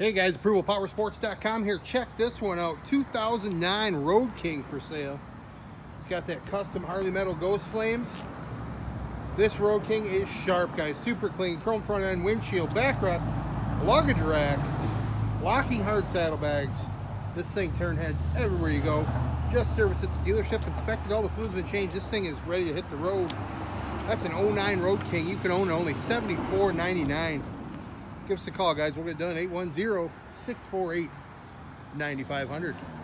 Hey guys, ApprovalPowersports.com here. Check this one out. 2009 Road King for sale. It's got that custom Harley metal ghost flames. This Road King is sharp, guys. Super clean. Chrome front end, windshield, backrest, luggage rack, locking hard saddlebags. This thing turn heads everywhere you go. Just serviced at the dealership, inspected, all the fluid's been changed. This thing is ready to hit the road. That's an 09 Road King. You can own it only $74.99. Give us a call, guys. We'll get done. 810-648-9500.